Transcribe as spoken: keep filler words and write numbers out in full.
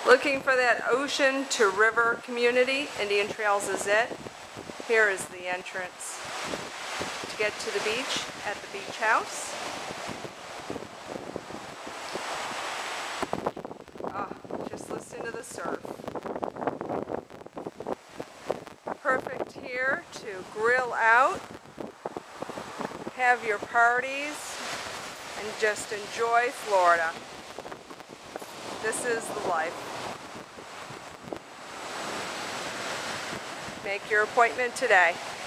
Looking for that ocean to river community? Indian Trails is it. Here is the entrance to get to the beach at the beach house. Oh, just listen to the surf. Perfect here to grill out, have your parties, and just enjoy Florida. This is the life. Make your appointment today.